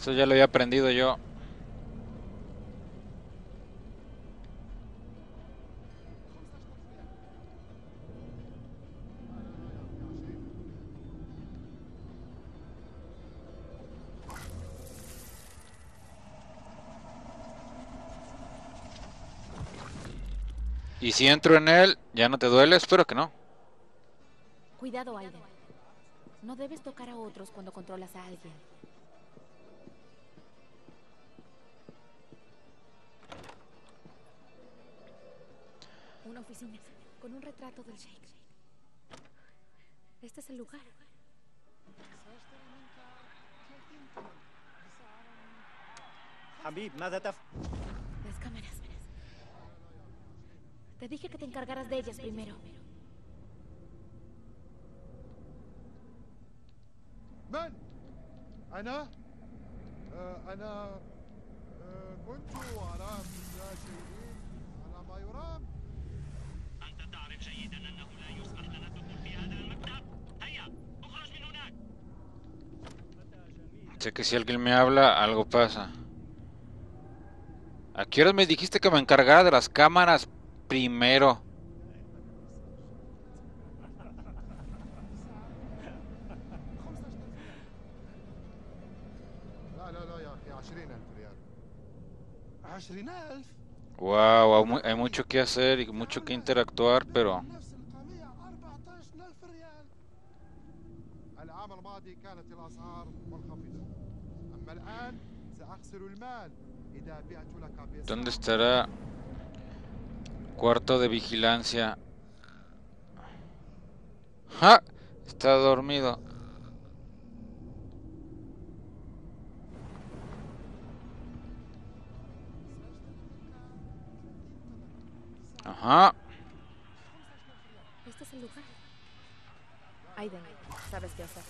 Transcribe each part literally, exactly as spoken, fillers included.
Eso ya lo había aprendido yo. Y si entro en él, ¿ya no te duele? Espero que no. Cuidado, Aiden. No debes tocar a otros cuando controlas a alguien. Una oficina con un retrato del Sheikh. Este es el lugar. حبيب ماذا تف... Las cámaras. Te dije que te encargaras de ellas primero. من؟ أنا؟ آه أنا آه كنت أرى لا شيء على ما يرام. أنت تعرف جيدا أنه لا يسمح لنا الدخول في هذا المكتب. هيا اخرج من هناك. Sé que si alguien me habla, algo pasa. ¿A qué horas me dijiste que me encargara de las cámaras primero? لا لا لا يا أخي عشرين ألف ريال. عشرين ألف؟ Wow, hay mu- hay mucho que hacer y mucho que interactuar, pero نفس القضية أربعة عشر ألف ريال. العام الماضي كانت الأسعار منخفضة، أما الآن سأخسر المال إذا بعت لك بأسعار. ¿dónde estará cuarto de vigilancia? ¡Ja! Está dormido. Ajá. Este es el lugar. Aiden, sabes qué hacer.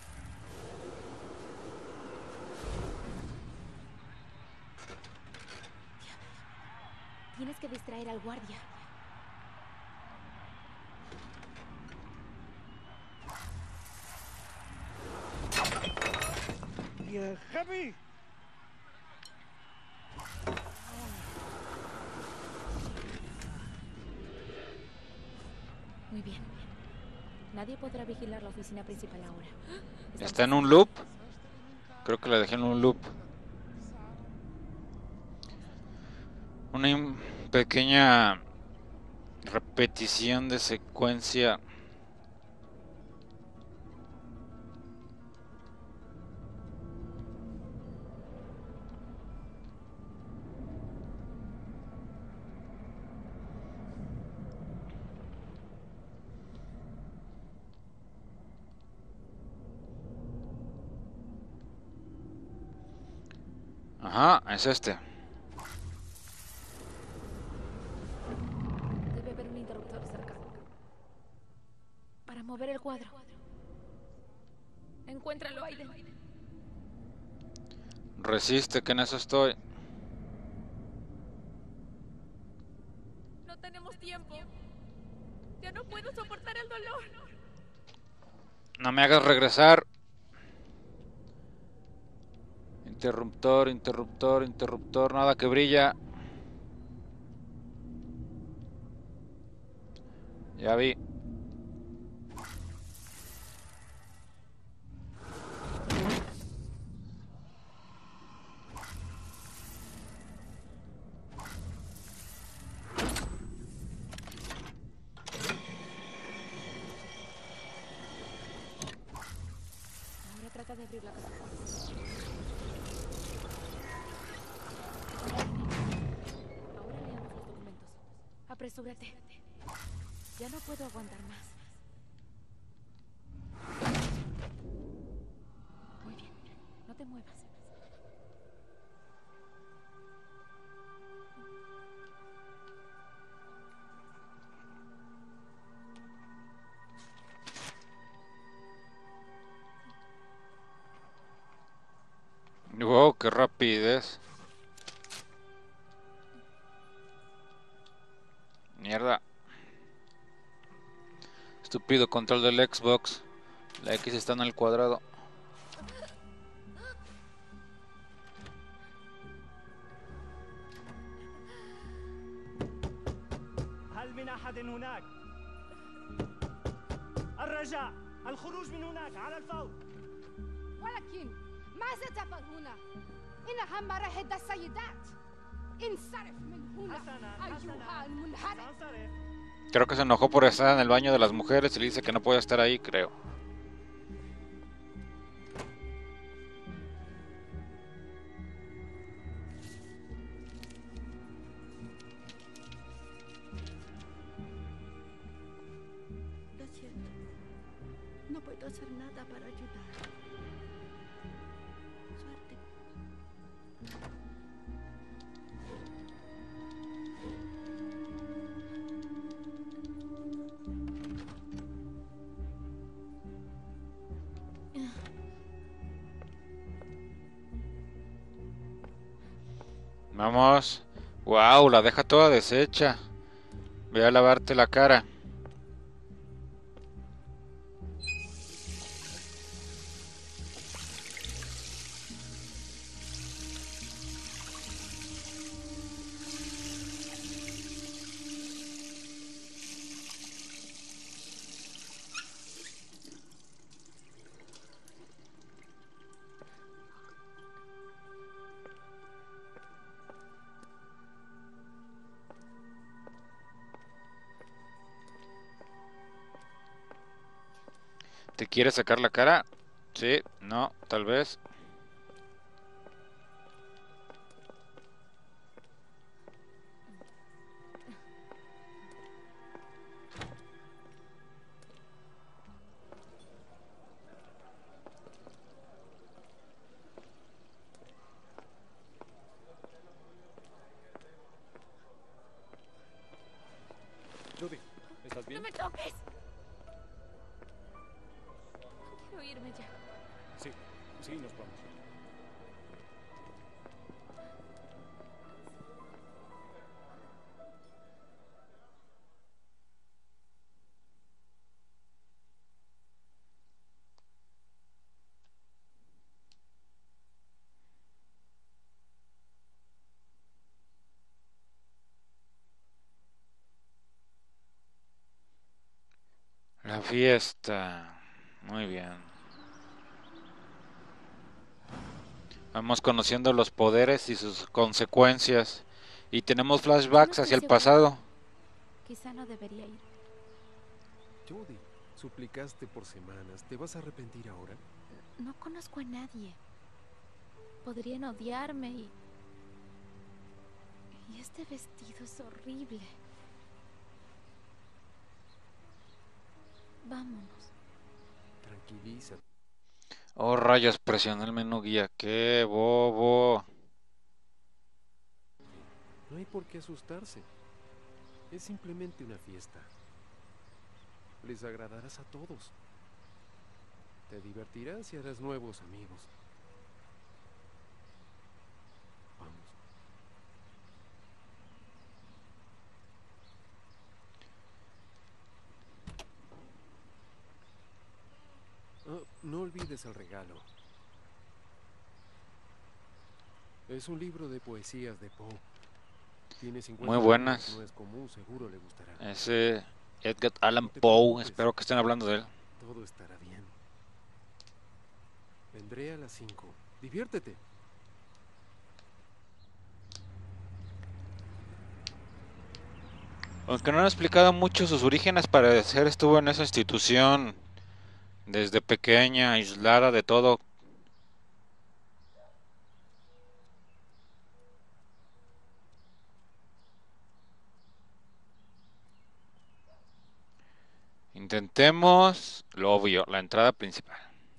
Tienes que distraer al guardia. يا غبي. Muy bien. Nadie podrá vigilar la oficina principal ahora. ¿Está en un loop? Creo que la dejé en un loop. Una im- pequeña repetición de secuencia. Ajá, es este. Debe haber un interruptor cerca. Para mover el cuadro. Encuéntralo, Aiden. Resiste, que en eso estoy. No tenemos tiempo. Ya no puedo soportar el dolor. No me hagas regresar. Interruptor, interruptor, interruptor, nada que brilla. Ya vi. Ahora trata de abrir la caja. Ahora leamos los documentos. Apresúrate. Ya no puedo aguantar más. Muy bien. No te muevas. Wow, qué rapidez. Mierda. Estúpido control del Xbox. La X está en el cuadrado. من أحد هناك. الرجاء الخروج من هناك على الفور. ولكن ماذا تفعل هنا؟ إنها مراحل السيدات. انصرف من هنا أيها المنحرف. Creo que se enojó por estar en el baño de las mujeres y le dice que no puede estar ahí, creo. Lo siento. No puedo hacer nada para ayudar. Suerte. Vamos. Wow, la deja toda deshecha. Ve a lavarte la cara. ¿Te quieres sacar la cara? Sí, no, tal vez. Judy, ¿estás bien? ¡No me toques! Quiero irme ya. Sí, sí, nos vamos. La fiesta. Muy bien. Vamos conociendo los poderes y sus consecuencias. Y tenemos flashbacks hacia el pasado. Quizá no debería ir. Judy, suplicaste por semanas. ¿Te vas a arrepentir ahora? No conozco a nadie. Podrían odiarme y... Y este vestido es horrible. Vámonos. Tranquilízate. Oh, rayos, presioné el menú guía. ¡Qué bobo! No hay por qué asustarse. Es simplemente una fiesta. Les agradarás a todos. Te divertirás y harás nuevos amigos. Vamos. Oh, no olvides el regalo. Es un libro de poesías de Poe. Tiene cincuenta Muy buenas. años, no es común, seguro le gustará. Ese Edgar Allan No te Poe. preocupes. Espero que estén hablando de él. Todo estará bien. Vendré a las cinco. Diviértete. Aunque no han explicado mucho sus orígenes, para parecer estuvo en esa institución desde pequeña, aislada de todo. Intentemos lo obvio, la entrada principal.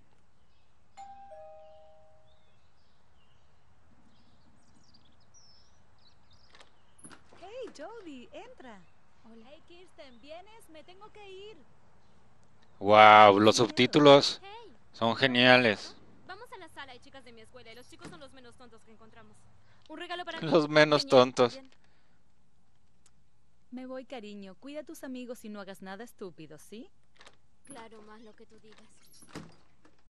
Hey, Jodie, entra. Hola. Hey, Kirsten, ¿vienes? Me tengo que ir. Wow, los subtítulos Hey, son geniales. vamos a la sala, hay chicas de mi escuela y los chicos son los menos tontos que encontramos. Un regalo para ti. Los menos Genial, tontos. bien. Me voy, cariño. Cuida a tus amigos y no hagas nada estúpido, ¿sí? Claro, más lo que tú digas.